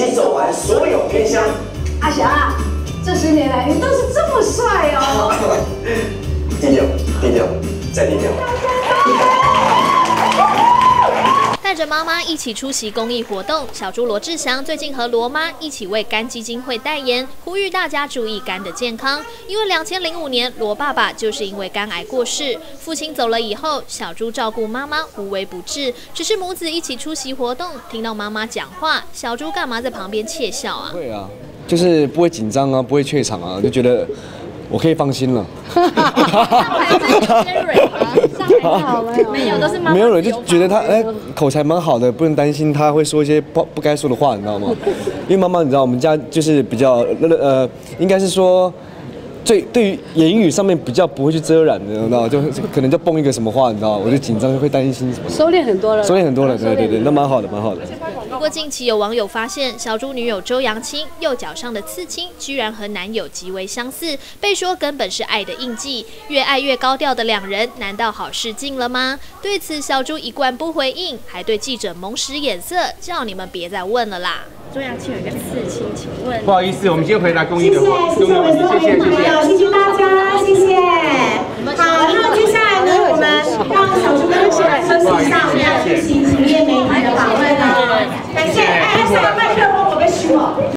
起走完所有偏乡。 阿翔啊，这10年来你都是这么帅哦。 低调，低调，再低调。 带着妈妈一起出席公益活动，小猪罗志祥最近和罗妈一起为肝基金会代言，呼吁大家注意肝的健康。因为2005年罗爸爸就是因为肝癌过世，父亲走了以后，小猪照顾妈妈无微不至。只是母子一起出席活动，听到妈妈讲话，小猪干嘛在旁边窃笑啊？ 会啊，就是不会紧张啊，不会怯场啊，就觉得我可以放心了。 没有，都是妈妈。 没有人就觉得他口才蛮好的，不用担心他会说一些不该说的话，你知道吗？因为妈妈你知道我们家就是比较应该是说。对于言语上面比较不会去遮拦的，你知道，就可能就蹦一个什么话，你知道，我就紧张，会担心什么。 收敛很多了。 收敛很多了，对，那蛮好的，蛮好的。 不过近期有网友发现，小猪女友周扬青右脚上的刺青居然和男友极为相似，被说根本是爱的印记。越爱越高调的两人，难道好事近了吗？对此，小猪一贯不回应，还对记者猛使眼色，叫你们别再问了啦。 周扬青有一个刺青，请问？ 不好意思，我们先回答公益的问题，谢谢大家，谢谢。好，那接下来呢，我们让小猪跟我们车席上要进行职业媒体的访问了，感谢，下麦克风。